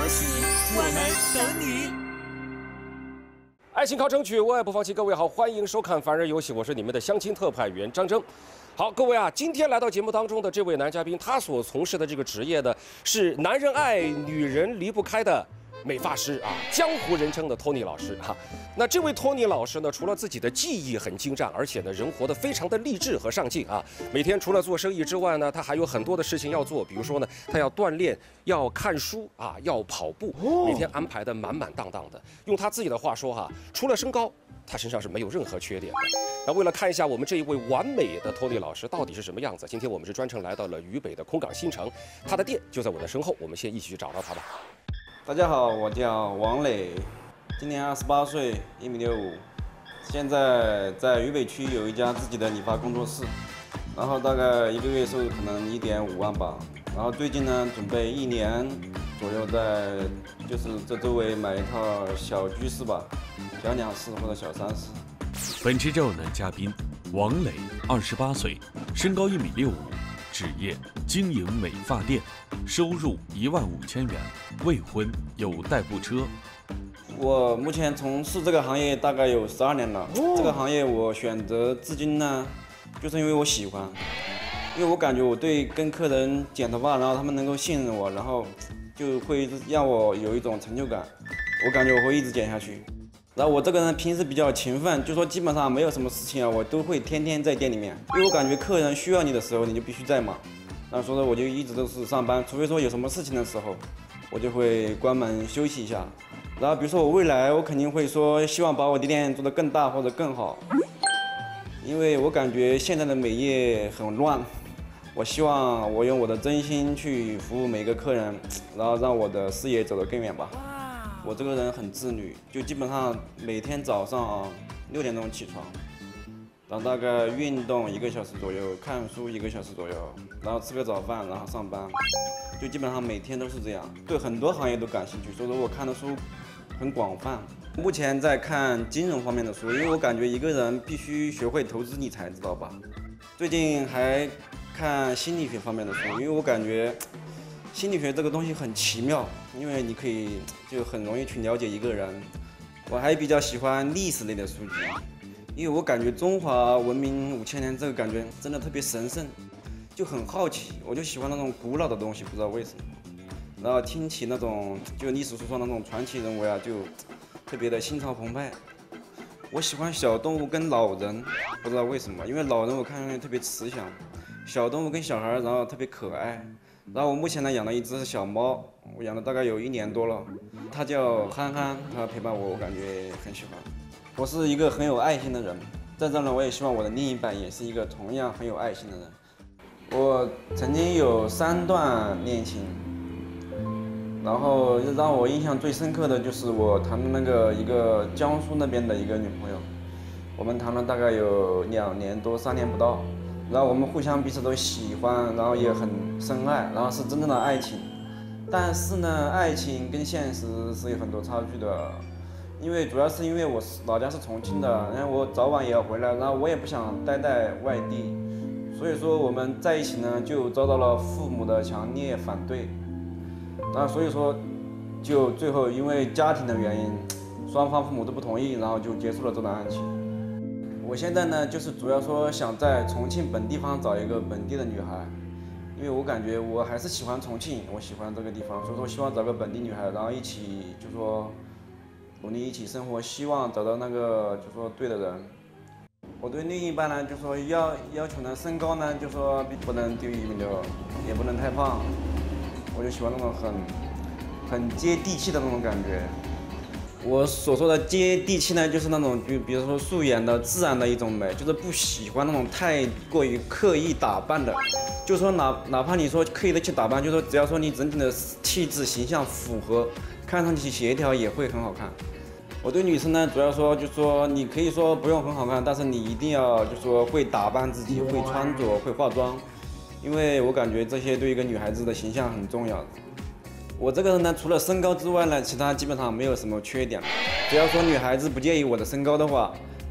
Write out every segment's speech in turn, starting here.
息，我们等你。 爱情靠争取，我爱不放弃。各位好，欢迎收看《凡人游戏》，我是你们的相亲特派员张征。好，各位啊，今天来到节目当中的这位男嘉宾，他所从事的这个职业呢，是男人爱、女人离不开的美发师啊，江湖人称的托尼老师哈。那这位托尼老师呢，除了自己的技艺很精湛，而且呢，人活得非常的励志和上进啊。每天除了做生意之外呢，他还有很多的事情要做，比如说呢，他要锻炼，要看书啊，要跑步，每天安排的满满当当的。用他自己的话说哈，除了身高，他身上是没有任何缺点的。那为了看一下我们这一位完美的托尼老师到底是什么样子，今天我们是专程来到了渝北的空港新城，他的店就在我的身后，我们先一起去找到他吧。 大家好，我叫王磊，今年28岁，1.65米，现在在渝北区有一家自己的理发工作室，然后大概一个月收入可能1.5万吧。然后最近呢，准备1年左右在就是这周围买一套小居室吧，小2室或者小3室。 本期照男嘉宾王磊，28岁，身高1.65米，职业经营美发店，收入15000元，未婚，有代步车。 我目前从事这个行业大概有12年了。这个行业我选择至今呢，就是因为我喜欢，因为我感觉我对跟客人剪头发，然后他们能够信任我，然后就会让我有一种成就感。我感觉我会一直剪下去。然后我这个人平时比较勤奋，就说基本上没有什么事情啊，我都会天天在店里面，因为我感觉客人需要你的时候，你就必须在嘛。那所以说我就一直都是上班，除非说有什么事情的时候，我就会关门休息一下。然后比如说我未来我肯定会说希望把我的店做得更大或者更好，因为我感觉现在的美业很乱，我希望我用我的真心去服务每个客人，然后让我的事业走得更远吧。我这个人很自律，就基本上每天早上6点钟起床，然后大概运动1个小时左右，看书1个小时左右，然后吃个早饭，然后上班，就基本上每天都是这样。对很多行业都感兴趣，所以说我看的书很广泛。目前在看金融方面的书，因为我感觉一个人必须学会投资理财，知道吧？最近还看心理学方面的书，因为我感觉心理学这个东西很奇妙，因为你可以就很容易去了解一个人。我还比较喜欢历史类的书籍，因为我感觉中华文明5000年这个感觉真的特别神圣，就很好奇，我就喜欢那种古老的东西，不知道为什么。然后听起那种就历史书上那种传奇人物呀，就特别的心潮澎湃。我喜欢小动物跟老人，不知道为什么，因为老人我看上去特别慈祥，小动物跟小孩然后特别可爱。然后我目前呢养了一只小猫，我养了大概有1年多了，它叫憨憨，它陪伴我，我感觉很喜欢。我是一个很有爱心的人，在这呢我也希望我的另一半也是一个同样很有爱心的人。我曾经有3段恋情，然后让我印象最深刻的就是我谈的那个一个江苏那边的一个女朋友，我们谈了大概有2年多3年不到。然后我们互相彼此都喜欢，然后也很深爱，然后是真正的爱情。但是呢，爱情跟现实是有很多差距的，因为主要是因为我老家是重庆的，然后我早晚也要回来，然后我也不想待在外地，所以说我们在一起呢就遭到了父母的强烈反对，然后所以说就最后因为家庭的原因，双方父母都不同意，然后就结束了这段爱情。我现在呢，就是主要说想在重庆本地方找一个本地的女孩，因为我感觉我还是喜欢重庆，我喜欢这个地方，所以说希望找个本地女孩，然后一起就说努力一起生活，希望找到那个就说对的人。我对另一半呢，就说要求呢，身高呢，就说不能低于1.6米，也不能太胖，我就喜欢那种很接地气的那种感觉。我所说的接地气呢，就是那种比如说素颜的自然的一种美，就是不喜欢那种太过于刻意打扮的。就是说哪怕你说刻意的去打扮，就是说只要说你整体的气质形象符合，看上去协调也会很好看。我对女生呢，主要说就是说你可以说不用很好看，但是你一定要就是说会打扮自己，会穿着，会化妆，因为我感觉这些对一个女孩子的形象很重要。我这个人呢，除了身高之外呢，其他基本上没有什么缺点。只要说女孩子不介意我的身高的话，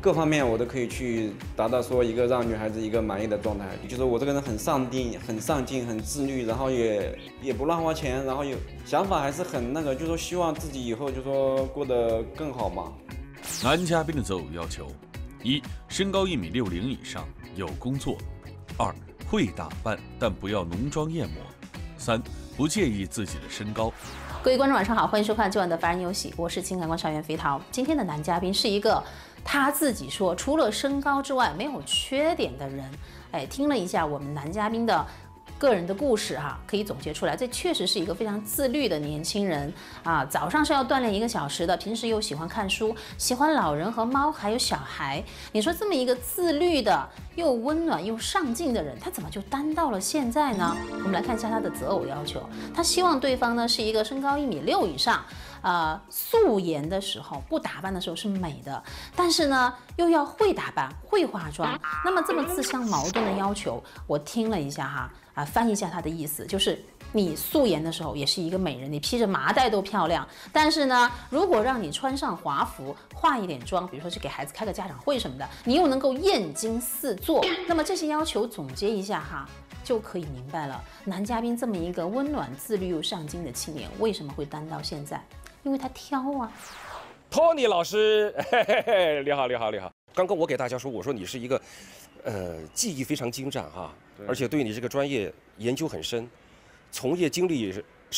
各方面我都可以去达到说一个让女孩子一个满意的状态。就是我这个人很上进、很自律，然后也不乱花钱，然后有想法还是很那个，就说希望自己以后就说过得更好嘛。 男嘉宾的择偶要求：一、身高1.60米以上，有工作；二、会打扮，但不要浓妆艳抹；三、不介意自己的身高。 各位观众晚上好，欢迎收看今晚的《凡人有喜》，我是情感观察员肥桃。今天的男嘉宾是一个他自己说除了身高之外没有缺点的人。听了一下我们男嘉宾的个人的故事可以总结出来，这确实是一个非常自律的年轻人啊。早上是要锻炼1个小时的，平时又喜欢看书，喜欢老人和猫，还有小孩。你说这么一个自律的、又温暖又上进的人，他怎么就单到了现在呢？我们来看一下他的择偶要求。他希望对方呢是一个身高1.6米以上，素颜的时候不打扮的时候是美的，但是呢又要会打扮、会化妆。那么这么自相矛盾的要求，我听了一下翻译一下他的意思，就是你素颜的时候也是一个美人，你披着麻袋都漂亮。但是呢，如果让你穿上华服，化一点妆，比如说去给孩子开个家长会什么的，你又能够艳惊四座。那么这些要求总结一下就可以明白了，男嘉宾这么一个温暖、自律又上进的青年，为什么会单到现在？因为他挑啊。 托尼老师，你好。刚刚我给大家说，我说你是一个，技艺非常精湛而且对你这个专业研究很深，从业经历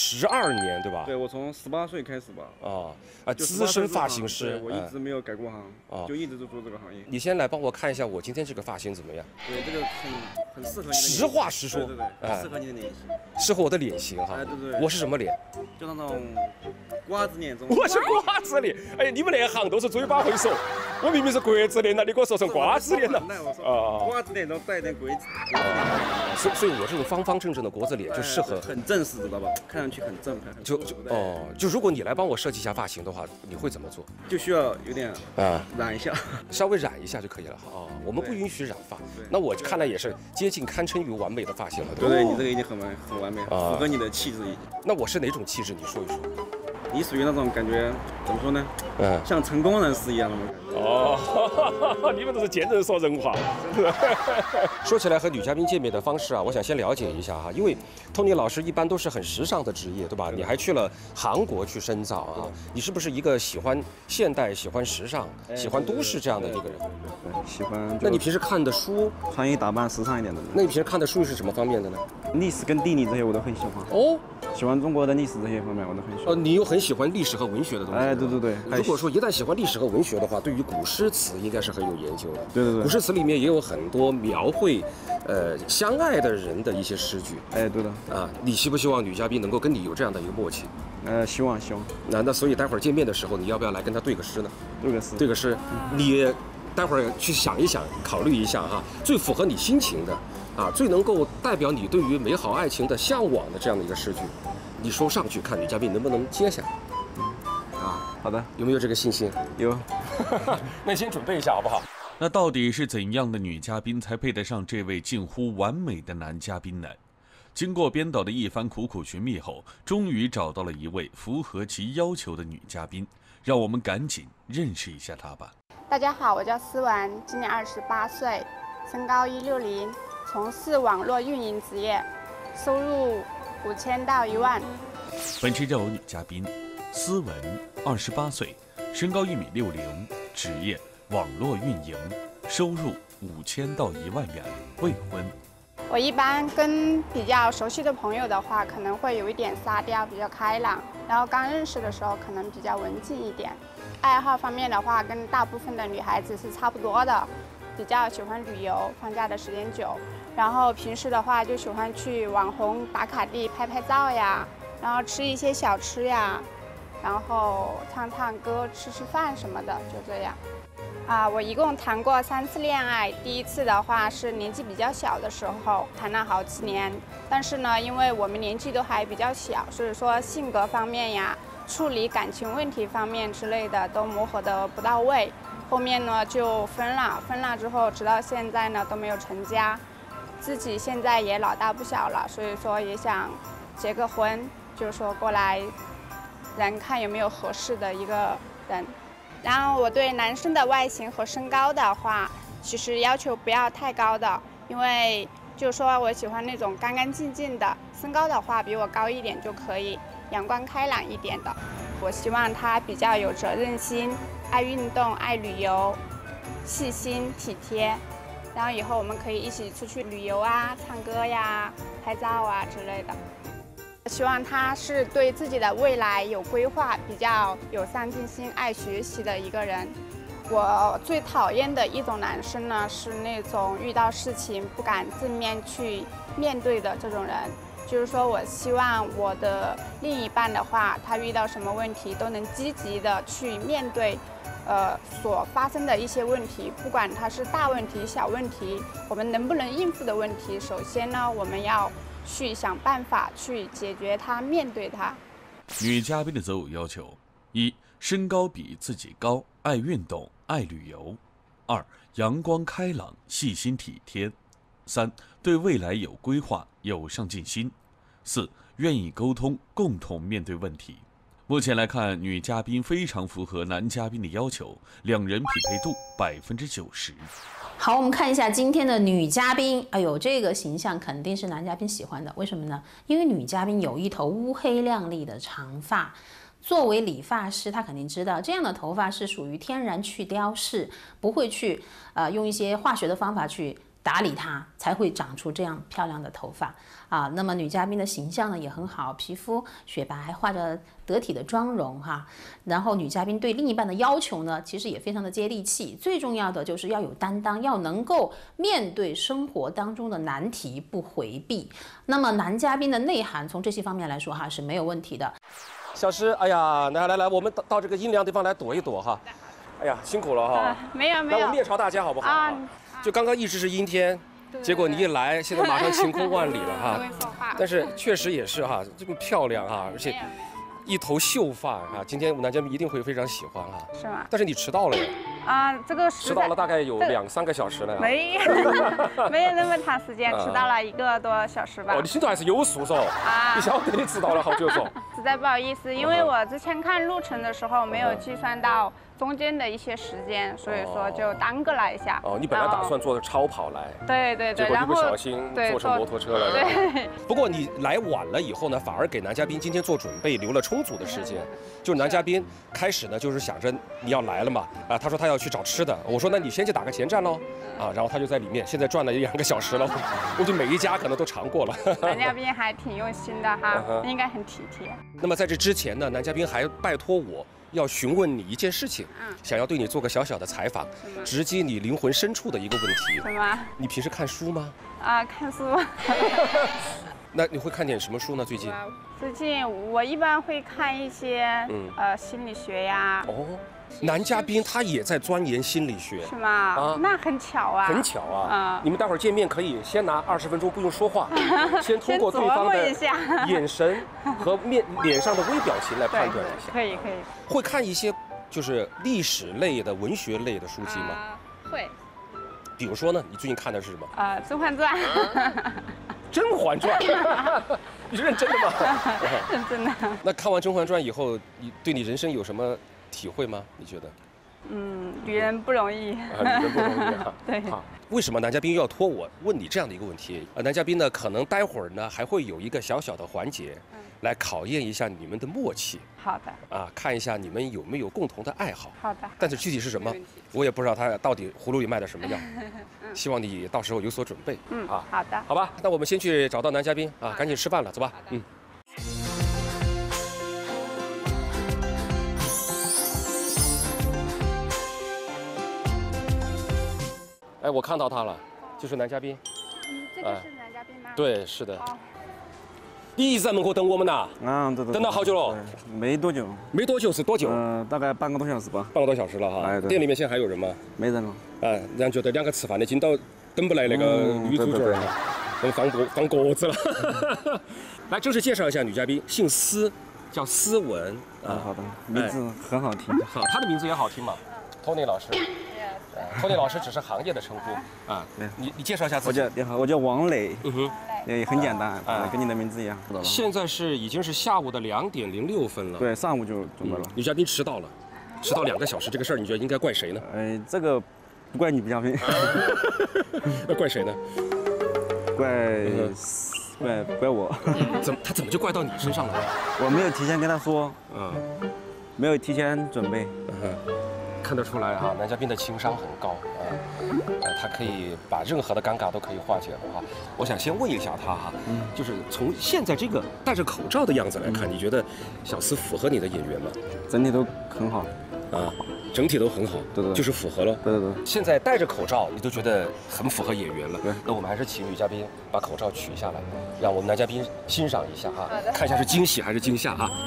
12年，对吧？ 对，我从18岁开始吧。 资深发型师， 我一直没有改过行，就一直都做这个行业。 你先来帮我看一下我今天这个发型怎么样？ 对，这个很适合你。 实话实说， 对，适合你的脸型， 适合我的脸型对。 我是什么脸？ 就那种瓜子脸中。 我是瓜子脸。你们那行都是嘴巴会说，我明明是国字脸，那你给我说成瓜子脸了。 瓜子脸中带点鬼子。 所以我这种方方正正的国字脸就适合， 很正式，知道吧？看上去很正派。 就如果你来帮我设计一下发型的话，你会怎么做？ 就需要有点染一下， 稍微染一下就可以了我们不允许染发。那我看来也是接近堪称于完美的发型了。 对，你这个已经很完美，符合你的气质已经。 那我是哪种气质？你说一说。 你属于那种感觉怎么说呢？像成功人士一样的感觉。你们都是见人说人话。说起来和女嘉宾见面的方式我想先了解一下因为托尼老师一般都是很时尚的职业，对吧？你还去了韩国去深造你是不是一个喜欢现代、喜欢时尚、喜欢都市这样的一个人？ 对，喜欢。 那你平时看的书， 穿衣打扮时尚一点的。 那你平时看的书是什么方面的呢？ 历史跟地理这些我都很喜欢。喜欢中国的历史这些方面我都很喜欢。 你又很喜欢历史和文学的东西。 对。 如果说一旦喜欢历史和文学的话，对于古诗词应该是很有研究的。 对。 古诗词里面也有很多描绘相爱的人的一些诗句。 对的。 你希不希望女嘉宾能够跟你有这样的一个默契？ 希望。 那所以待会儿见面的时候，你要不要来跟他对个诗呢？对个诗。你待会儿去想一想，考虑一下最符合你心情的最能够代表你对于美好爱情的向往的这样的一个诗句，你说上去，看女嘉宾能不能接下。 好的。 有没有这个信心？ 有。 那先准备一下好不好？ 那到底是怎样的女嘉宾才配得上这位近乎完美的男嘉宾呢？经过编导的一番苦苦寻觅后，终于找到了一位符合其要求的女嘉宾，让我们赶紧认识一下她吧。 大家好，我叫思文，今年28岁，身高160，从事网络运营职业，收入5000到1万。 本期热偶女嘉宾思文，28岁，身高1.60米，职业网络运营，收入5000到1万元，未婚。 我一般跟比较熟悉的朋友的话，可能会有一点沙雕，比较开朗，然后刚认识的时候可能比较文静一点。爱好方面的话，跟大部分的女孩子是差不多的，比较喜欢旅游，放假的时间久。然后平时的话就喜欢去网红打卡地拍照呀，然后吃一些小吃呀，然后唱歌、吃饭什么的，就这样。我一共谈过3次恋爱，第一次的话是年纪比较小的时候，谈了好几年。但是呢，因为我们年纪都还比较小，所以说性格方面呀，处理感情问题方面之类的都磨合得不到位。后面呢就分了之后，直到现在呢都没有成家。自己现在也老大不小了，所以说也想结个婚，就是说过来人看有没有合适的一个人。 然后我对男生的外形和身高的话，其实要求不要太高的，因为就是说我喜欢那种干干净净的，身高的话比我高一点就可以，阳光开朗一点的。我希望他比较有责任心，爱运动，爱旅游，细心体贴。然后以后我们可以一起出去旅游啊，唱歌呀，拍照啊之类的。希望他是对自己的未来有规划，比较有上进心、爱学习的一个人。我最讨厌的一种男生呢，是那种遇到事情不敢正面去面对的这种人。就是说我希望我的另一半的话，他遇到什么问题都能积极的去面对，所发生的一些问题，不管它是大问题、小问题，我们能不能应付的问题，首先呢，我们要去想办法去解决它，面对它。 女嘉宾的择偶要求：一、身高比自己高，爱运动，爱旅游；二、阳光开朗，细心体贴；三、对未来有规划，有上进心；四、愿意沟通，共同面对问题。目前来看，女嘉宾非常符合男嘉宾的要求，两人匹配度90%。 好，我们看一下今天的女嘉宾。哎呦，这个形象肯定是男嘉宾喜欢的，为什么呢？因为女嘉宾有一头乌黑亮丽的长发。作为理发师，他肯定知道这样的头发是属于天然去雕式，不会去用一些化学的方法去打理它，才会长出这样漂亮的头发啊。那么女嘉宾的形象呢也很好，皮肤雪白，还化着得体的妆容哈。然后女嘉宾对另一半的要求呢，其实也非常的接地气。最重要的就是要有担当，要能够面对生活当中的难题不回避。那么男嘉宾的内涵从这些方面来说哈是没有问题的。 小诗，哎呀，来，我们到这个阴凉地方来躲一躲哈。哎呀，辛苦了哈。 没有。 那我们面朝大家好不好？啊，就刚刚一直是阴天，结果你一来，现在马上晴空万里了哈。但是确实也是哈，这么漂亮哈，而且一头秀发哈，今天我们男嘉宾一定会非常喜欢哈。 是吗？ 但是你迟到了呀。 啊，这个迟到了大概有2-3个小时了。 没有那么长时间，迟到了1个多小时吧。 哦，你心头还是有数噻。啊，你晓得你迟到了好久噻。 实在不好意思，因为我之前看路程的时候没有计算到中间的一些时间，所以说就耽搁了一下。 哦，你本来打算坐超跑来。 对， 结果一不小心坐成摩托车了。 对。 不过你来晚了以后呢，反而给男嘉宾今天做准备留了充足的时间。就是男嘉宾开始呢，就是想着你要来了嘛，啊，他说他要去找吃的，我说那你先去打个前站喽，啊，然后他就在里面，现在转了1-2个小时了，估计每一家可能都尝过了。 男嘉宾还挺用心的哈，应该很体贴。 那么在这之前呢，男嘉宾还拜托我要询问你一件事情，想要对你做个小小的采访，直击你灵魂深处的一个问题。 什么？ 你平时看书吗？ 啊，看书。 那你会看点什么书呢？最近？ 最近我一般会看一些心理学呀。 哦，男嘉宾他也在钻研心理学， 是吗？啊，那很巧啊。 很巧啊。你们待会儿见面可以先拿20分钟不用说话，先通过对方的眼神和脸上的微表情来判断一下。 可以。 会看一些就是历史类的、文学类的书籍吗？ 会。 比如说呢，你最近看的是什么？ 《甄嬛传》。 《甄嬛传》，你是认真的吗？ 认真的。 那看完《甄嬛传》以后，你对你人生有什么体会吗？你觉得？ 女人不容易。 女人不容易哈。 对。 为什么男嘉宾要托我问你这样的一个问题？男嘉宾呢，可能待会儿呢还会有一个小小的环节，来考验一下你们的默契。 好的。啊， 看一下你们有没有共同的爱好。 好的。 但是具体是什么，我也不知道他到底葫芦里卖的什么药。希望你到时候有所准备。 好的。 好吧，那我们先去找到男嘉宾啊，赶紧吃饭了，走吧。哎，我看到他了，就是男嘉宾。 这个是男嘉宾吗？ 对，是的。你一直在门口等我们呐？ 对。 等了好久了？ 没多久。 没多久是多久？ 大概半个多小时吧。 半个多小时了哈。 哎，对。 店里面现在还有人吗？ 没人了。 然后觉得2个吃饭的紧到等不来那个女主角了，放鸽子了。来，正式介绍一下女嘉宾，姓司，叫思文。 好的，名字很好听。 好，她的名字也好听嘛 ，Tony 老师。Tony 老师只是行业的称呼啊。你介绍一下自己。 你好，我叫王磊。也很简单，跟你的名字一样。 现在已经是下午的2点06分了。 对，上午就准备了。 女嘉宾迟到了。 迟到2个小时这个事儿，你觉得应该怪谁呢？ 这个不怪你，不嘉宾， 那怪谁呢？ 怪我。 他怎么就怪到你身上了？ 我没有提前跟他说， 嗯， 没有提前准备。 看得出来哈，男嘉宾的情商很高啊，他可以把任何的尴尬都可以化解了哈。我想先问一下他哈，就是从现在这个戴着口罩的样子来看，你觉得小司符合你的眼缘吗？ 整体都很好啊，整体都很好， 对， 就是符合了。 对。 现在戴着口罩，你都觉得很符合眼缘了。对，那我们还是请女嘉宾把口罩取下来，让我们男嘉宾欣赏一下哈，看一下是惊喜还是惊吓哈。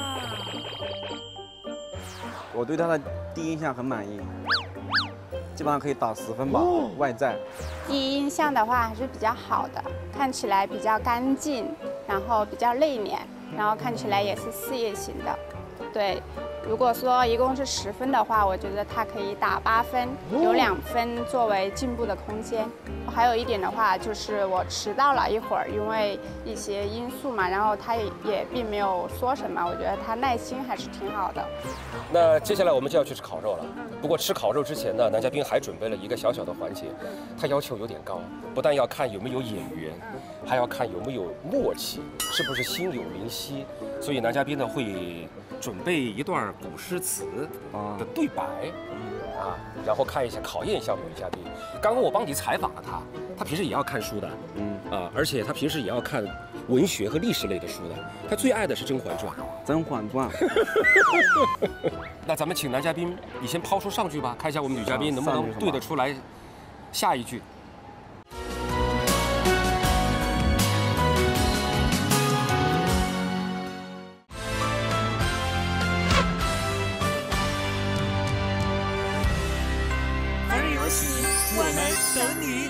我对他的第一印象很满意，基本上可以打10分吧。外在第一印象的话还是比较好的，看起来比较干净，然后比较内敛，然后看起来也是事业型的。对，如果说一共是10分的话，我觉得他可以打8分，有2分作为进步的空间。还有一点的话，就是我迟到了一会儿，因为一些因素嘛，然后他也并没有说什么，我觉得他耐心还是挺好的。 那接下来我们就要去吃烤肉了。不过吃烤肉之前呢，男嘉宾还准备了一个小小的环节，他要求有点高，不但要看有没有眼缘，还要看有没有默契，是不是心有灵犀。所以男嘉宾呢会准备一段古诗词的对白，然后看一下考验一下我们女嘉宾。刚刚我帮你采访了他平时也要看书的，而且他平时也要看文学和历史类的书的。他最爱的是《甄嬛传》。 甄嬛传。 那咱们请男嘉宾，你先抛出上句吧，看一下我们女嘉宾能不能对得出来下一句。 我们等你。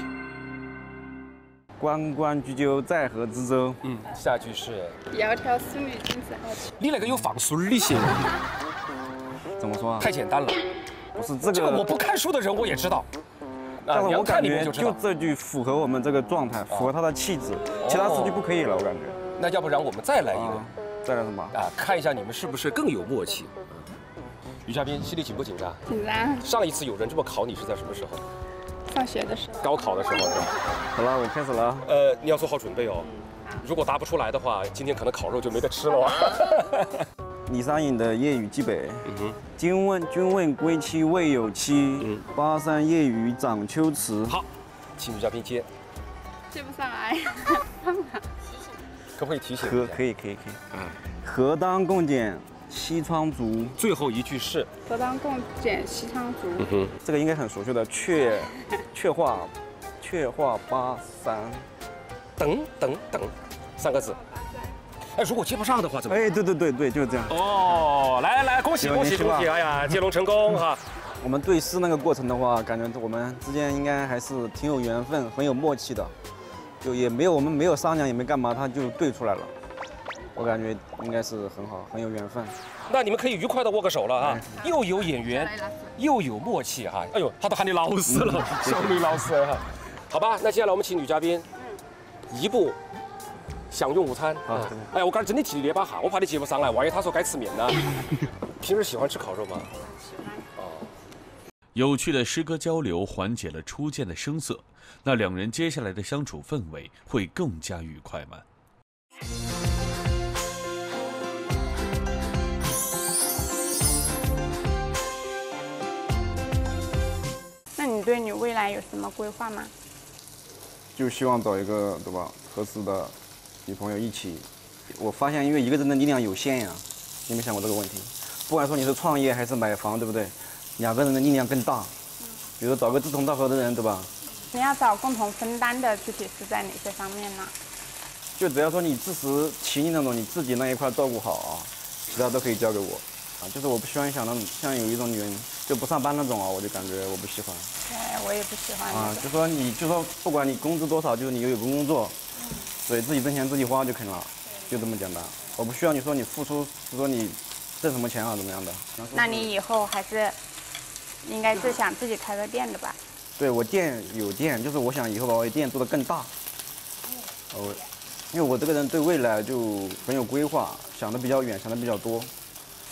关关雎鸠，在河之洲。 下句是窈窕淑女，君子好逑。 你那个有放水的形容， 怎么说啊？ 太简单了。 不是这个， 这个我不看书的人我也知道。 但是我感觉就这句符合我们这个状态，符合他的气质，其他4句不可以了，我感觉。 那要不然我们再来一个， 再来什么？ 看一下你们是不是更有默契。女嘉宾心里紧不紧张？ 紧张。 上一次有人这么考你是在什么时候？ 上学的时候。 高考的时候，对吧？ 好了，我开始了。 你要做好准备哦。如果答不出来的话，今天可能烤肉就没得吃了。 李商隐的《夜雨寄北》。君问归期未有期，巴山夜雨涨秋池。 好，请女嘉宾接。 接不上来。 可不可以提醒？ 可以。何当共剪西窗烛。 最后一句是何当共剪西窗烛。 这个应该很熟悉的，却话巴山。 等3个字。如果接不上的话怎么？ 对，就是这样。 哦，来，恭喜！哎呀，接龙成功哈！ 我们对诗那个过程的话，感觉我们之间应该还是挺有缘分，很有默契的。就我们没有商量，也没干嘛，他就对出来了。我感觉应该是很好，很有缘分。 那你们可以愉快的握个手了啊！又有眼缘，又有默契哈！哎呦，他都喊你老师了，小女老师哈。好吧，那接下来我们请女嘉宾移步享用午餐。哎呀，我刚才真的替你捏把汗，我怕你接不上来，万一他说该吃面呢？平时喜欢吃烤肉吗？ 有趣的诗歌交流缓解了初见的生涩，那两人接下来的相处氛围会更加愉快吗？ 那你对你未来有什么规划吗？ 就希望找一个对吧合适的女朋友一起。我发现，因为一个人的力量有限呀，你有没有想过这个问题？不管说你是创业还是买房，对不对？两个人的力量更大。比如找个志同道合的人，对吧？ 你要找共同分担的，具体是在哪些方面呢？ 就只要说你自食其力那种，你自己那一块照顾好啊，其他都可以交给我。就是我不喜欢像有一种女人就不上班那种啊，我就感觉我不喜欢。 对，我也不喜欢。 就说不管你工资多少，就是你有个工作，对自己挣钱自己花就可以了，就这么简单。我不需要你说你付出，说你挣什么钱啊怎么样的。 那你以后还是应该是想自己开个店的吧？ 对，我店有店，就是我想以后把我的店做得更大。因为我这个人对未来就很有规划，想的比较远，想的比较多。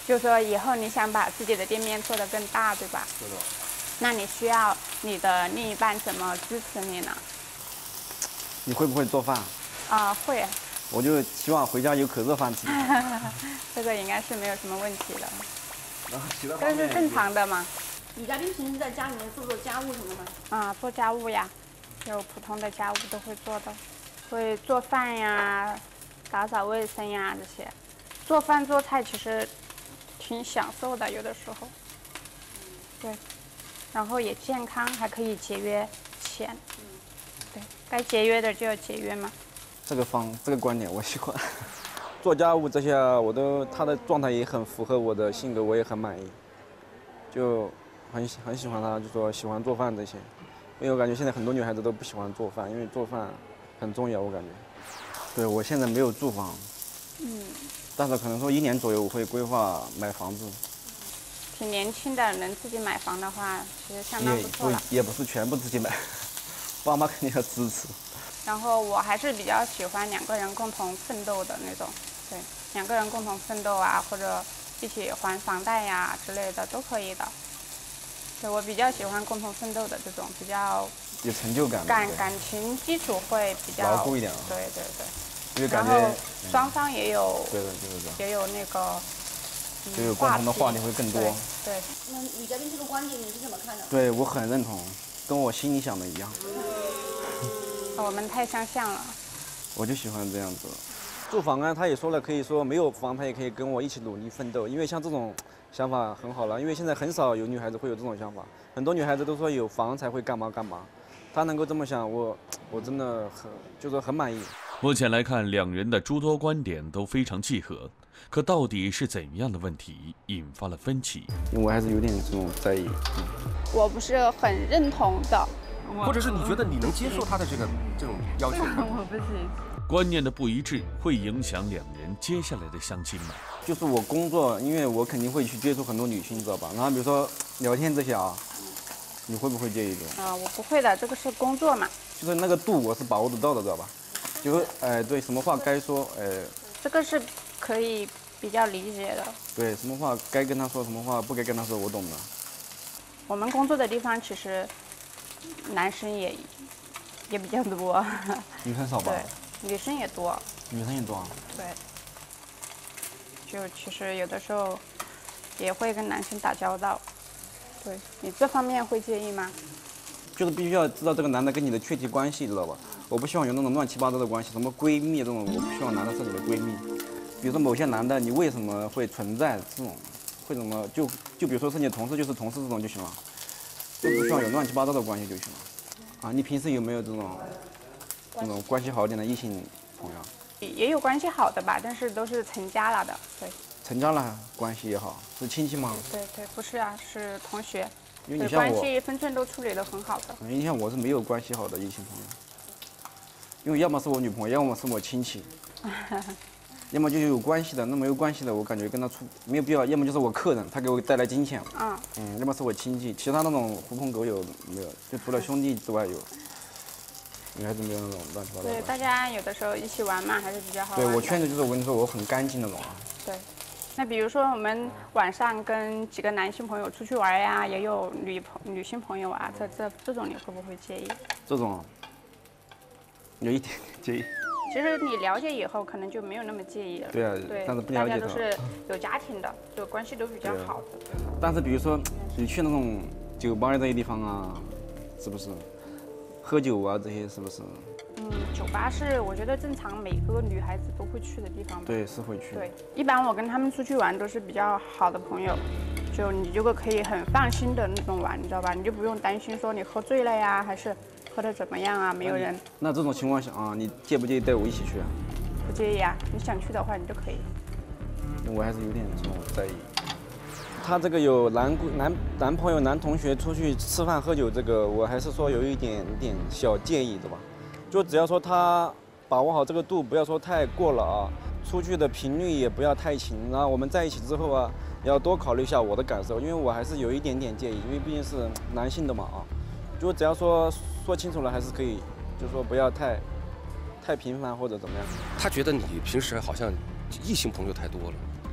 就是说以后你想把自己的店面做得更大，对吧？ 是的。 那你需要你的另一半怎么支持你呢？ 你会不会做饭？ 会。 我就希望回家有口热饭吃。 这个应该是没有什么问题的。 然后其他这是正常的嘛？ 女嘉宾平时在家里面做家务什么的？ 做家务呀，就普通的家务都会做的，会做饭呀，打扫卫生呀这些。做饭做菜其实挺享受的，有的时候。对，然后也健康，还可以节约钱。对，该节约的就要节约嘛。 这个观点我喜欢。做家务这些他的状态也很符合我的性格，我也很满意。就很喜欢他，就说喜欢做饭这些。因为我感觉现在很多女孩子都不喜欢做饭，因为做饭很重要，我感觉。对，我现在没有住房。但是可能说1年左右我会规划买房子。 挺年轻的，能自己买房的话，其实相当不错了。 也不是全部自己买，爸妈肯定要支持。 然后我还是比较喜欢2个人共同奋斗的那种，对，2个人共同奋斗啊，或者一起还房贷呀之类的都可以的。对，我比较喜欢共同奋斗的这种，比较有成就感。 感情基础会比较牢固一点。 对对对。 因为感觉然后双方也有， 对的，就是这样。 也有那个。 就有共同的话题会更多。 对。 那女嘉宾这个观点你是怎么看的？ 对，我很认同，跟我心里想的一样。 我们太相像了。 我就喜欢这样子。住房啊，他也说了，可以说没有房，他也可以跟我一起努力奋斗。因为像这种想法很好了，因为现在很少有女孩子会有这种想法，很多女孩子都说有房才会干嘛干嘛。她能够这么想，我真的很满意。 目前来看，两人的诸多观点都非常契合，可到底是怎样的问题引发了分歧？ 我还是有点这种在意。 我不是很认同的。 或者是你觉得你能接受他的这种要求？ 我不行。 观念的不一致会影响两人接下来的相亲吗？ 就是我工作，因为我肯定会去接触很多女性，知道吧？然后比如说聊天这些啊，你会不会介意的？ 我不会的，这个是工作嘛。 就是那个度我是把握得到的，知道吧？就是对，什么话该说， 这个是可以比较理解的。 对，什么话该跟他说，什么话不该跟他说，我懂的。 我们工作的地方其实男生也比较多。 女生少吧？ 对，女生也多。 女生也多啊？ 对。就其实有的时候也会跟男生打交道。对，你这方面会介意吗？ 就是必须要知道这个男的跟你的确体关系，知道吧？我不希望有那种乱七八糟的关系，什么闺蜜这种，我不希望男的是你的闺蜜。比如说某些男的，你为什么会存在这种，会怎么就比如说是你的同事，就是同事这种就行了，就不需要有乱七八糟的关系就行了。啊，你平时有没有这种关系好一点的异性朋友？ 也有关系好的吧，但是都是成家了的，对。 成家了关系也好，是亲戚吗？ 对对，不是啊，是同学。 因为你像我， 关系分寸都处理得很好的。 因为像我是没有关系好的异性朋友，因为要么是我女朋友，要么是我亲戚，要么就是有关系的。那没有关系的，我感觉跟他没有必要。要么就是我客人，他给我带来金钱。要么是我亲戚，其他那种狐朋狗友没有，就除了兄弟之外有。女孩子没有那种乱七八糟的。 对，大家有的时候一起玩嘛，还是比较好玩的。 对，我圈子就是我跟你说，我很干净那种啊。 对。那比如说我们晚上跟几个男性朋友出去玩呀，也有女性朋友啊，这种你会不会介意？ 这种有一点介意。 其实你了解以后，可能就没有那么介意了。 对啊， 对， 但是不了解大家都是有家庭的，就关系都比较好的。 但是比如说你去那种酒吧这些地方啊，是不是？喝酒啊这些是不是？ 酒吧是我觉得正常每个女孩子都会去的地方吧。 对，是会去。 对，一般我跟他们出去玩都是比较好的朋友，就你这个可以很放心的那种玩，你知道吧？你就不用担心说你喝醉了呀，还是喝得怎么样啊？没有人。 那这种情况下啊，你介不介意带我一起去啊？ 不介意啊，你想去的话你就可以。 我还是有点这种在意。他这个有男朋友、男同学出去吃饭喝酒，这个我还是说有一点小介意的吧。就只要说他把握好这个度，不要说太过了啊。出去的频率也不要太勤，然后我们在一起之后啊，也要多考虑一下我的感受，因为我还是有一点介意，因为毕竟是男性的嘛啊。就只要说清楚了，还是可以，就说不要太频繁或者怎么样。 他觉得你平时好像异性朋友太多了。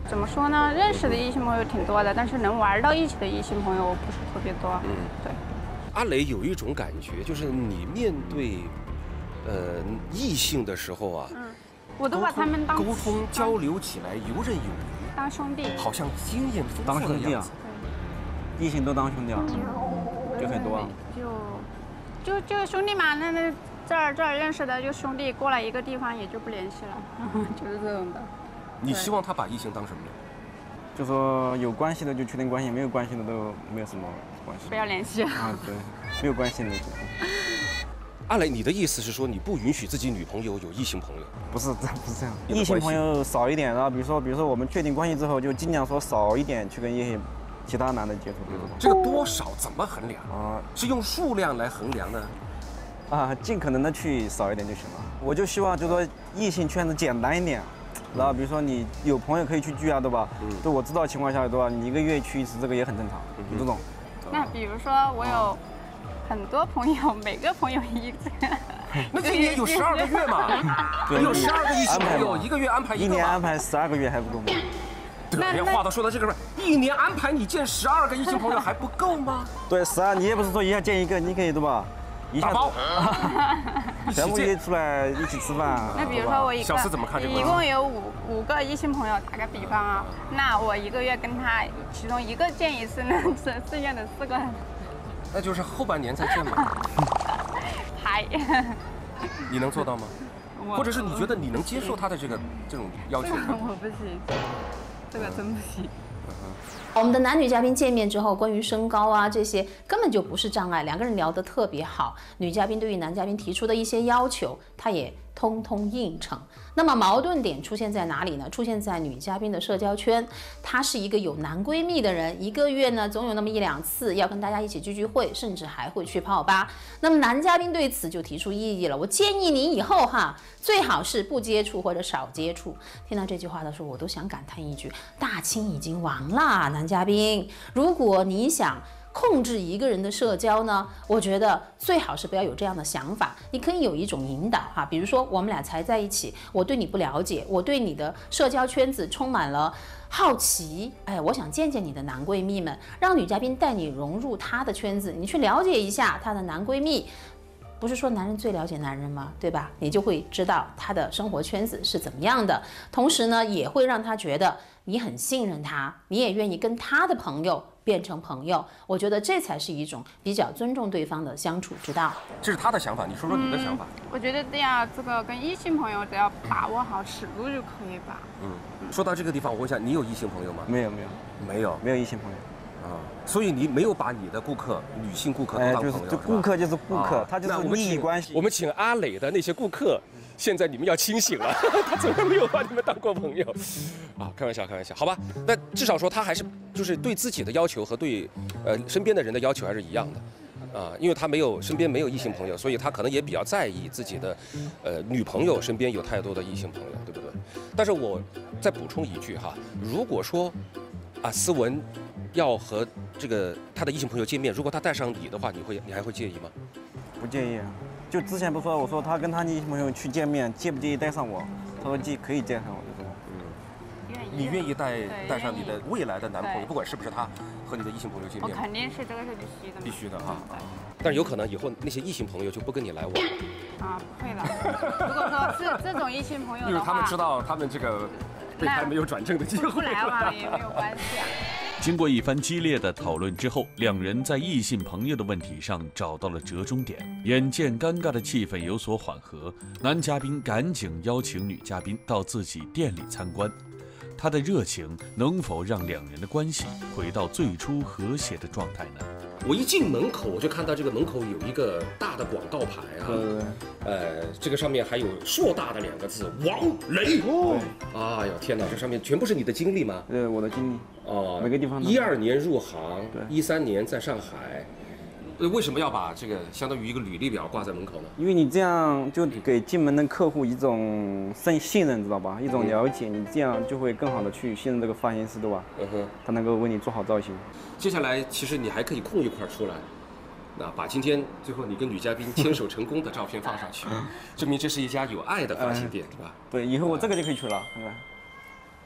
怎么说呢？认识的异性朋友挺多的，但是能玩到一起的异性朋友不是特别多。对。 阿磊有一种感觉，就是你面对异性的时候啊， 我都把他们当沟通交流起来游刃有余， 当兄弟， 好像经验丰富的样子。 异性都当兄弟啊，就很多啊。 就兄弟嘛，那这儿认识的就兄弟，过来一个地方也就不联系了，就是这种的。 你希望他把异性当什么？ 就说有关系的就确定关系，没有关系的都没有什么关系。 不要联系啊，对，没有关系的就。 阿磊，你的意思是说你不允许自己女朋友有异性朋友？ 不是这样，异性朋友少一点，然后比如说我们确定关系之后，就尽量说少一点去跟一些其他男的接触。 这个多少怎么衡量啊？是用数量来衡量呢？ 啊，尽可能的去少一点就行了。我就希望就是说异性圈子简单一点，然后比如说你有朋友可以去聚啊，对吧？就我知道的情况下，对吧？你1个月去一次，这个也很正常，就这种。 那比如说我有很多朋友，每个朋友一次。 那一年有12个月嘛？对，有12个异性朋友，1个月安排一个。 1年安排12个月还不够吗？ 对，话都说到这个份，1年安排你见12个异性朋友还不够吗？ 对，12，你也不是说一下见一个，你可以对吧？ 打包， 全部约出来一起吃饭。 那比如说我小四怎么看这个？ 一共有5个异性朋友，打个比方啊，那我1个月跟他其中1个见一次，那剩下的4个， 那就是后半年再见嘛。 嗨， 你能做到吗？或者是你觉得你能接受他的这种要求吗？ 我不行，这个真不行。 我们的男女嘉宾见面之后，关于身高啊这些根本就不是障碍，两个人聊得特别好。女嘉宾对于男嘉宾提出的一些要求，他也通通应承。那么矛盾点出现在哪里呢？出现在女嘉宾的社交圈，她是一个有男闺蜜的人，1个月呢总有那么1、2次要跟大家一起聚会，甚至还会去泡吧。那么男嘉宾对此就提出异议了，我建议你以后最好是不接触或者少接触。听到这句话的时候，我都想感叹一句：大清已经亡了，男嘉宾。如果你想控制一个人的社交呢，我觉得最好是不要有这样的想法。你可以有一种引导比如说我们俩才在一起，我对你不了解，我对你的社交圈子充满了好奇，我想见见你的男闺蜜们，让女嘉宾带你融入她的圈子，你去了解一下她的男闺蜜。不是说男人最了解男人吗？对吧？你就会知道他的生活圈子是怎么样的，同时呢，也会让他觉得你很信任他，你也愿意跟他的朋友变成朋友。我觉得这才是一种比较尊重对方的相处之道。 这是他的想法，你说说你的想法。 我觉得这个跟异性朋友只要把握好尺度就可以吧。 说到这个地方，我问一下，你有异性朋友吗？ 没有异性朋友。 所以你没有把你的顾客、女性顾客都当朋友， 就顾客就是顾客，他就是利益关系。 我们请阿磊的那些顾客，现在你们要清醒了，他从来没有把你们当过朋友。开玩笑，好吧。那至少说他还是就是对自己的要求和对身边的人的要求还是一样的。因为他身边没有异性朋友，所以他可能也比较在意自己的女朋友身边有太多的异性朋友，对不对？但是我再补充一句如果说思文要和他的异性朋友见面，如果他带上你的话，你还会介意吗？ 不介意。就之前不说，我说他跟他的异性朋友去见面，介不介意带上我？他说可以带上我，就这样。 你愿意带上你的未来的男朋友，不管是不是他和你的异性朋友见面？ 我肯定是这个是必须的但是有可能以后那些异性朋友就不跟你来往了。 不会了。如果说是这种异性朋友的话， 因为他们知道他们这个备胎没有转正的机会， 不来往也没有关系经过一番激烈的讨论之后，两人在异性朋友的问题上找到了折中点。眼见尴尬的气氛有所缓和，男嘉宾赶紧邀请女嘉宾到自己店里参观。他的热情能否让两人的关系回到最初和谐的状态呢？ 我一进门口，我就看到这个门口有一个大的广告牌这个上面还有硕大的2个字“王磊”。哎呦天哪，这上面全部是你的经历吗？ 我的经历。每个地方。 12年入行，13年在上海。为什么要把这个相当于一个履历表挂在门口呢？ 因为你这样就给进门的客户一种信任，知道吧？一种了解，你这样就会更好的去信任这个发型师，对吧？他能够为你做好造型。 接下来，其实你还可以空一块出来，把今天最后你跟女嘉宾牵手成功的照片放上去，证明这是一家有爱的发型店，对吧？ 对，以后我这个就可以去了，看看。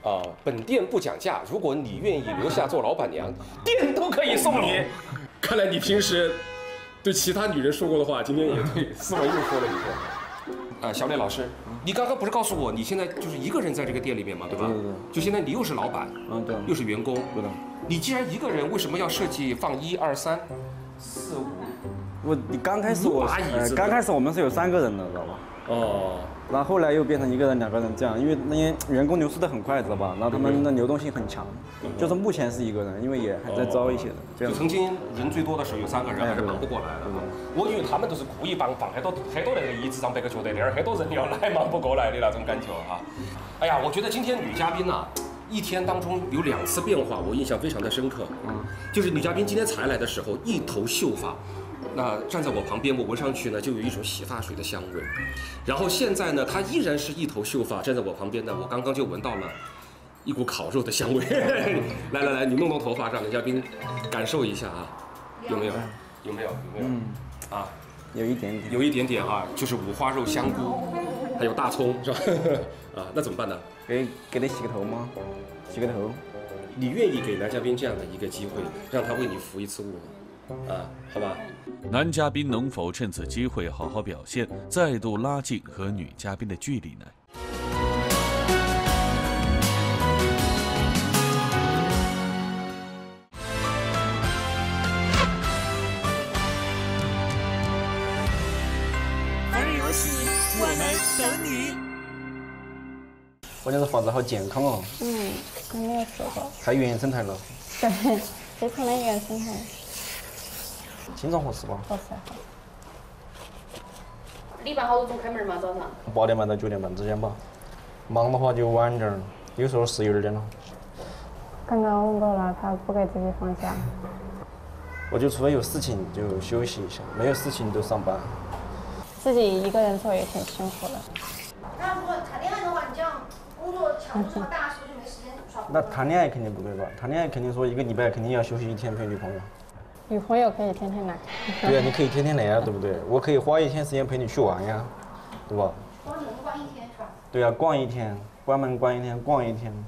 本店不讲价，如果你愿意留下做老板娘，店都可以送你。看来你平时对其他女人说过的话，今天也对思文又说了一个。小磊老师，你刚刚不是告诉我你现在就是一个人在这个店里面嘛，对吧？ 对。 就现在你又是老板， 对， 又是员工， 对的。 你既然一个人，为什么要设计放1、2、3、4、5？ 你刚开始我们是有3个人的，知道吧？然后后来又变成1个人、2个人这样，因为那些员工流失的很快，知道吧？然后他们的流动性很强，就是目前是1个人，因为也还在招一些的。这样。 就曾经人最多的时候有3个人，还是忙不过来的。我以为他们都是故意放很多那个一直让别个觉得那儿很多人要来忙不过来的那种感觉哈。哎呀，我觉得今天女嘉宾呢，一天当中有2次变化，我印象非常的深刻。就是女嘉宾今天才来的时候，一头秀发。那站在我旁边，我闻上去呢，就有一种洗发水的香味。然后现在呢，她依然是一头秀发，站在我旁边呢，我刚刚就闻到了一股烤肉的香味。来，你弄弄头发，让男嘉宾感受一下啊，有没有？啊， 有一点点啊，就是五花肉、香菇，还有大葱，是吧？啊，那怎么办呢？ 给你洗个头吗？洗个头。 你愿意给男嘉宾这样的一个机会，让他为你服一次务吗？好吧。 男嘉宾能否趁此机会好好表现，再度拉近和女嘉宾的距离呢？ 凡人游戏，我们等你。 关键是发质好健康哦。 还没有吃过。 太原生态了。 对，非常的原生态。 经常合适吧？ 合适。 你一般好多钟开门吗？早上 ？8点半到9点半之间吧。忙的话就晚点儿，有时候11、12点了。 刚刚问过了，他不给自己放假。 我就除非有事情就休息一下，没有事情就上班。 自己一个人做也挺辛苦的。 那如果谈恋爱的话，你这样工作强度这么大，是不是就没时间耍？ 那谈恋爱肯定不会吧？谈恋爱肯定说1个礼拜肯定要休息1天陪女朋友。 女朋友可以天天来。 对啊，你可以天天来啊，对不对？我可以花1天时间陪你去玩呀，对吧？ 光门关1天是吧？ 对啊，逛1天，关门关1天，逛1天。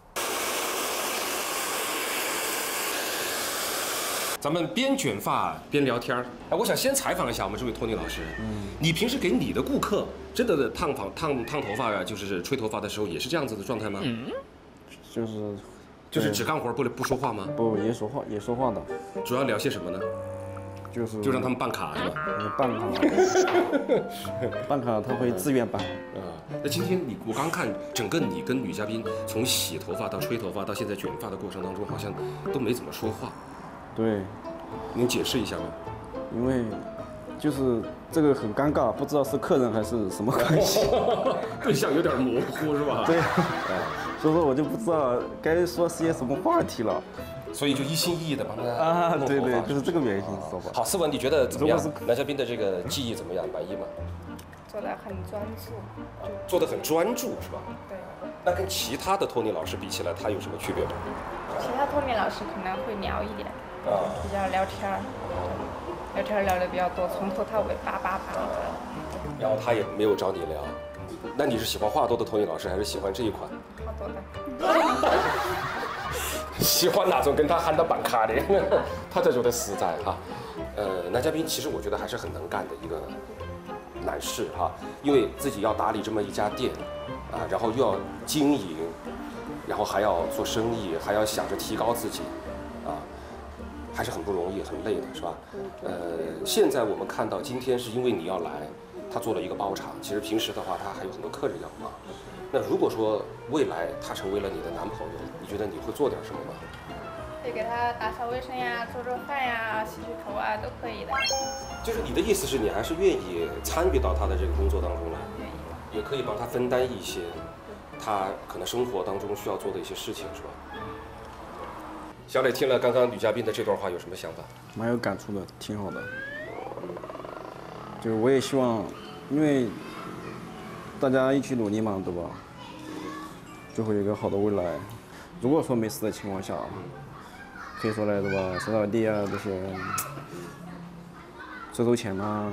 咱们边卷发边聊天儿。我想先采访一下我们这位托尼老师。你平时给你的顾客真的烫头发啊，就是吹头发的时候也是这样子的状态吗？就是只干活不说话吗？ 不，也说话的。 主要聊些什么呢？就让他们办卡是吧？ 办卡他会自愿办。 那今天我刚看整个你跟女嘉宾从洗头发到吹头发到现在卷发的过程当中，好像都没怎么说话。 对， 能解释一下吗？ 因为就是这个很尴尬，不知道是客人还是什么关系， 对象有点模糊是吧？ 对，所以说我就不知道该说些什么话题了， 所以就一心一意的帮他对，就是这个原因，知道吧？ 好，思文你觉得怎么样？男嘉宾的这个技艺怎么样？满意吗？ 做得很专注。 做得很专注是吧？ 对。 那跟其他的托尼老师比起来，他有什么区别吗？ 其他托尼老师可能会聊一点。比较聊天聊的比较多，从头到尾叭。 然后他也没有找你聊，那你是喜欢话多的托尼老师，还是喜欢这一款？ 话多的。 喜欢哪种跟他喊到办卡的，他才觉得实在哈。男嘉宾其实我觉得还是很能干的一个男士哈，因为自己要打理这么一家店然后又要经营，然后还要做生意，还要想着提高自己还是很不容易，很累的，是吧？现在我们看到今天是因为你要来，他做了一个包场。其实平时的话，他还有很多客人要忙。那如果说未来他成为了你的男朋友，你觉得你会做点什么吗？ 可以给他打扫卫生呀，做饭呀，洗头啊，都可以的。 就是你的意思是你还是愿意参与到他的这个工作当中来，也可以帮他分担一些他可能生活当中需要做的一些事情，是吧？小磊听了刚刚女嘉宾的这段话，有什么想法？ 蛮有感触的，挺好的。就是我也希望，因为大家一起努力嘛，对吧？就会有一个好的未来。如果说没事的情况下，可以说来对吧，扫扫地啊这些，收钱啊。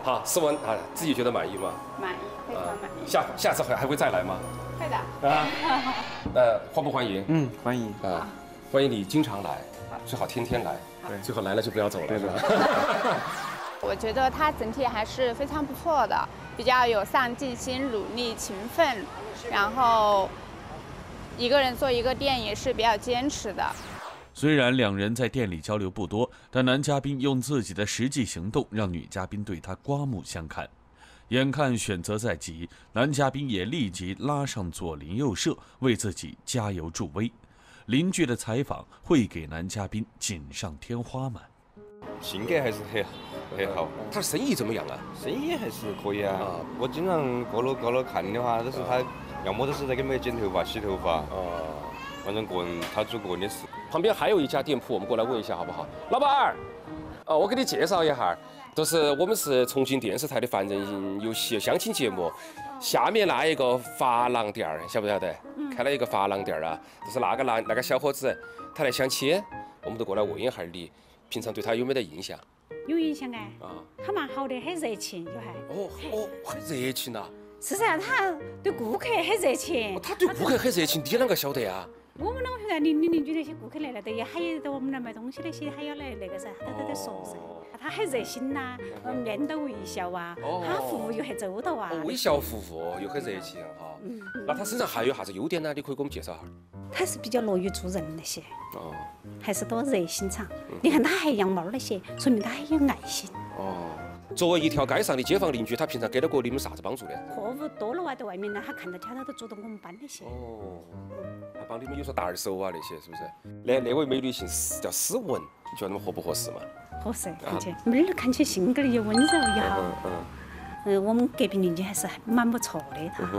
好，思文啊，自己觉得满意吗？ 满意，非常满意。 下次还会再来吗？ 会的。 啊，欢不欢迎？ 嗯，欢迎。 啊，欢迎你经常来，最好天天来，最好来了就不要走了，是吧？ 我觉得他整体还是非常不错的，比较有上进心、努力、勤奋，然后一个人做一个店也是比较坚持的。 虽然两人在店里交流不多，但男嘉宾用自己的实际行动让女嘉宾对他刮目相看。眼看选择在即，男嘉宾也立即拉上左邻右舍为自己加油助威。邻居的采访会给男嘉宾锦上添花吗？ 性格还是很好。 他的生意怎么样啊？ 生意还是可以啊。我经常过路看的话，都是他要么都是在给妹剪头发、洗头发。反正他做个人的事。 旁边还有一家店铺，我们过来问一下好不好？老板儿，我给你介绍一下，我们是重庆电视台的凡人游戏相亲节目，下面那一个发廊店儿，晓不晓得？开了一个发廊店儿啊，就是那个小伙子，他来相亲，我们都过来问一下你，平常对他有没得印象？ 有印象哎。他蛮好的，很热情，就还。 很热情呐。 是噻，他对顾客很热情。 他对顾客很热情，你啷个晓得啊？ 我们啷个晓得？邻居那些顾客来了，对，还有我们来买东西那些，还要来那个噻，他都在说噻。他很热心呐，面带微笑啊，他服务又很周到啊。 微笑服务又很热情哈。那他身上还有啥子优点呢？你可以给我们介绍下。 他是比较乐于助人那些。还是多热心肠。你看他还养猫那些，说明他很有爱心。 作为一条街上的街坊邻居，他平常给了过你们啥子帮助呢？ 客户多了啊，在外面呢，他看到他都主动给我们搬那些。 他帮你们有说打二手啊那些，是不是？那位美女叫思文，你觉得他们合不合适嘛？ 合适，看起妹儿看起性格又温柔又好。我们隔壁邻居还是蛮不错的他。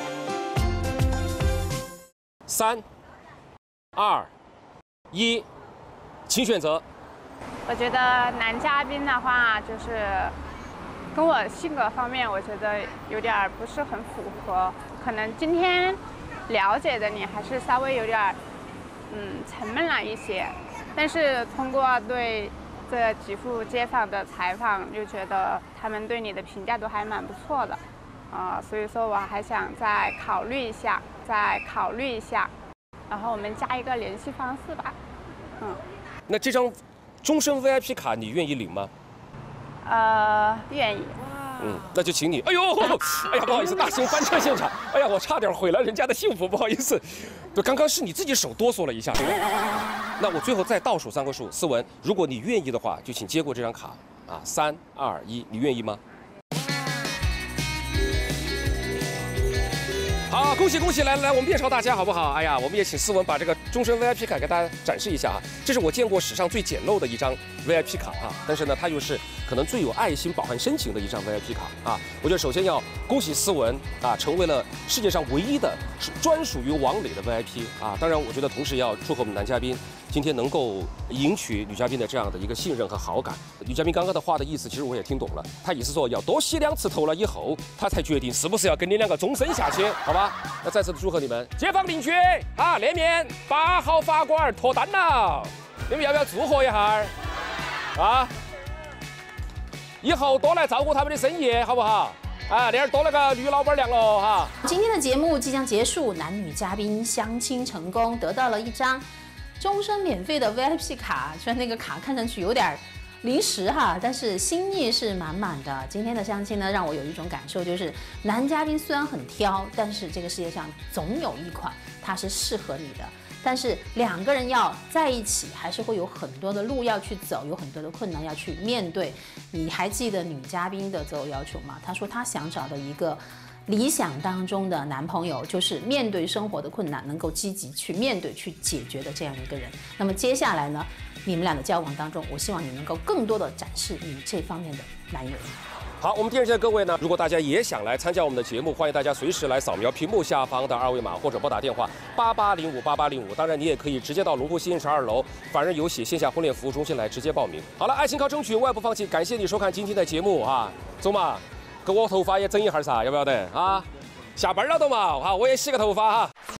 3、2、1，请选择。 我觉得男嘉宾的话，就是跟我性格方面，我觉得有点不是很符合。可能今天了解的你还是稍微有点沉闷了一些。但是通过对这几户街坊的采访，就觉得他们对你的评价都还蛮不错的。所以说我还想再考虑一下，然后我们加一个联系方式吧。 那这张终身 VIP 卡你愿意领吗？ 愿意。 那就请你。哎呀，不好意思，大型翻车现场。哎呀，我差点毁了人家的幸福，不好意思。对，刚刚是你自己手哆嗦了一下。那我最后再倒数3个数，思文，如果你愿意的话，就请接过这张卡。3、2、1，你愿意吗？好，恭喜！来，我们面朝大家好不好？哎呀，我们也请思文把这个终身 VIP 卡给大家展示一下啊。这是我见过史上最简陋的一张 VIP 卡啊，但是呢，它又是可能最有爱心饱含深情的一张 VIP 卡啊。我觉得首先要恭喜思文啊，成为了世界上唯一的专属于王磊的 VIP 啊。当然，我觉得同时要祝贺我们男嘉宾今天能够赢取女嘉宾的这样的一个信任和好感。女嘉宾刚刚的话的意思，其实我也听懂了，她意思说要多洗2次头了以后，她才决定是不是要跟你2个终身下去，好吧？那再次祝贺你们，街坊邻居啊，那面8号法官脱单了，你们要不要祝贺一下？以后多来照顾他们的生意，好不好？那儿多了个女老板娘了哈。 今天的节目即将结束，男女嘉宾相亲成功，得到了一张终身免费的 VIP 卡。虽然那个卡看上去有点临时哈，但是心意是满满的。今天的相亲呢，让我有一种感受，就是男嘉宾虽然很挑，但是这个世界上总有一款它是适合你的。但是2个人要在一起，还是会有很多的路要去走，有很多的困难要去面对。你还记得女嘉宾的择偶要求吗？她说她想找的一个理想当中的男朋友，就是面对生活的困难能够积极去面对、去解决的这样一个人。那么接下来呢，你们俩的交往当中，我希望你能够更多的展示你这方面的男友。 好，我们电视机的各位呢，如果大家也想来参加我们的节目，欢迎大家随时来扫描屏幕下方的2维码，或者拨打电话88058805。当然，你也可以直接到龙湖西12楼凡人有喜线下婚恋服务中心来直接报名。好了，爱情靠争取，我也不放弃。感谢你收看今天的节目啊，走嘛，给我头发也整一下噻，要不要得啊？下班了都嘛，好，我也洗个头发哈。